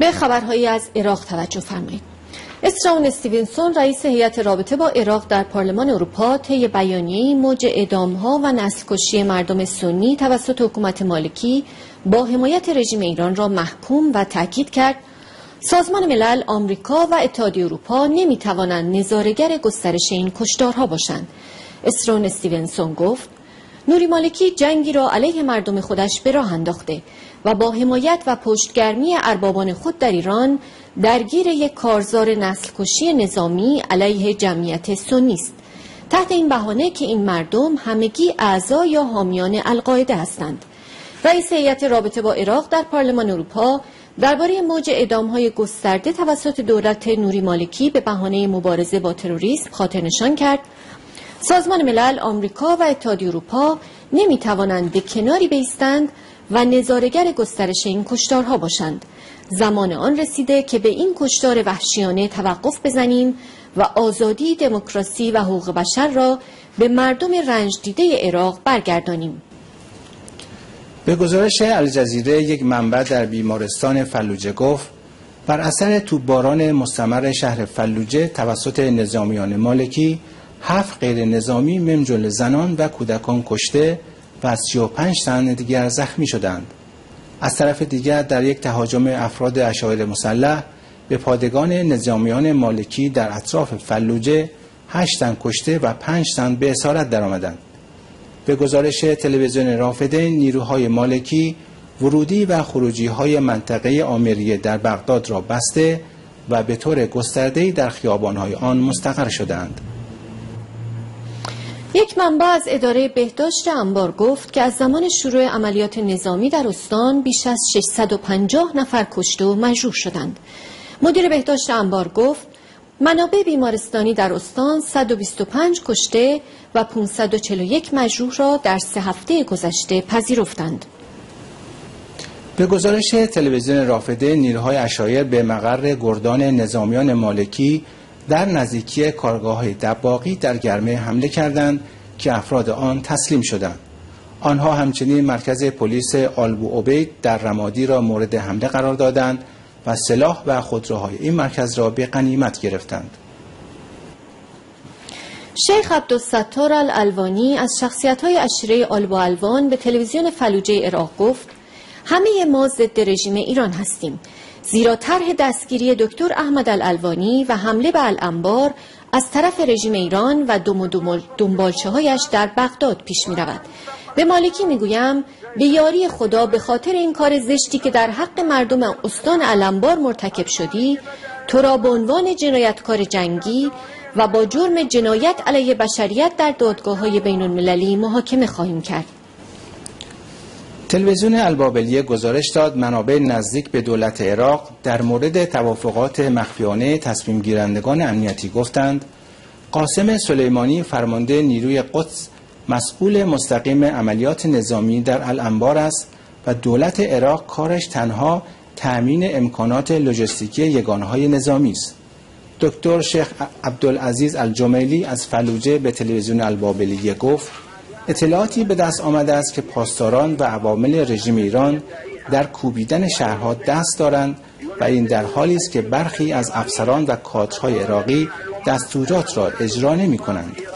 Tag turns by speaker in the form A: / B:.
A: به خبرهایی از عراق توجه فرمایید. استراون استیونسون رئیس هیئت رابطه با عراق در پارلمان اروپا طی بیانیه‌ای موج اعدام‌ها و نسل‌کشی مردم سنی توسط حکومت مالکی با حمایت رژیم ایران را محکوم و تاکید کرد سازمان ملل، آمریکا و اتحادیه اروپا نمی‌توانند نظاره‌گر گسترش این کشتارها باشند. استراون استیونسون گفت نوری مالکی جنگی را علیه مردم خودش به راه انداخته و با حمایت و پشتگرمی اربابان خود در ایران درگیر یک کارزار نسل‌کشی نظامی علیه جمعیت سنی است، تحت این بهانه که این مردم همگی اعضا یا حامیان القاعده هستند. رئیس هیئت رابطه با عراق در پارلمان اروپا درباره موج اعدام‌های گسترده توسط دولت نوری مالکی به بهانه مبارزه با تروریسم خاطرنشان کرد سازمان ملل، آمریکا و اتحادیه اروپا نمی‌توانند به کناری بایستند و نظاره‌گر گسترش این کشتارها باشند. زمان آن رسیده که به این کشتار وحشیانه توقف بزنیم و آزادی، دموکراسی و حقوق بشر را به مردم رنج دیده عراق برگردانیم.
B: به گزارش الجزیره یک منبع در بیمارستان فلوجه گفت بر اثر توپباران مستمر شهر فلوجه توسط نظامیان مالکی 7 غیر نظامی من جمله زنان و کودکان کشته و 35 تن دیگر زخمی شدند. از طرف دیگر در یک تهاجم افراد عشائر مسلح به پادگان نظامیان مالکی در اطراف فلوجه 8 تن کشته و 5 تن به اسارت درآمدند. به گزارش تلویزیون رافده نیروهای مالکی ورودی و خروجی‌های منطقه آمریه در بغداد را بسته و به طور گسترده‌ای در خیابان‌های آن مستقر شدند.
A: یک منبع از اداره بهداشت انبار گفت که از زمان شروع عملیات نظامی در استان بیش از 650 نفر کشته و مجروح شدند. مدیر بهداشت انبار گفت منابع بیمارستانی در استان 125 کشته و 541 مجروح را در 3 هفته گذشته پذیرفتند.
B: به گزارش تلویزیون رافده نیروهای عشایر به مقر گردان نظامیان مالکی در نزدیکی کارگاه دباغی در گرمه حمله کردند که افراد آن تسلیم شدند. آنها همچنین مرکز پلیس آلبو عبید در رمادی را مورد حمله قرار دادند و سلاح و خودروهای این مرکز را به غنیمت گرفتند.
A: شیخ عبدالستار الالوانی از شخصیت‌های عشیره آلبو الوان به تلویزیون فلوجه عراق گفت همه ما ضد رژیم ایران هستیم، زیرا طرح دستگیری دکتر احمد الالوانی و حمله به الانبار از طرف رژیم ایران و دنبالچه‌هایش در بغداد پیش می‌رود. به مالکی میگویم به یاری خدا به خاطر این کار زشتی که در حق مردم استان الانبار مرتکب شدی، تو را به عنوان جنایتکار جنگی و با جرم جنایت علیه بشریت در دادگاه‌های بین‌المللی محاکمه خواهیم کرد.
B: تلویزیون البابلیه گزارش داد منابع نزدیک به دولت عراق در مورد توافقات مخفیانه تصمیم گیرندگان امنیتی گفتند قاسم سلیمانی فرمانده نیروی قدس مسئول مستقیم عملیات نظامی در الانبار است و دولت عراق کارش تنها تأمین امکانات لوجستیکی یگانه‌های نظامی است. دکتر شیخ عبدالعزیز الجمیلی از فلوجه به تلویزیون البابلیه گفت اطلاعاتی به دست آمده است که پاسداران و عوامل رژیم ایران در کوبیدن شهرها دست دارند و این در حالی است که برخی از افسران و کادرهای عراقی دستورات را اجرا نمی کنند.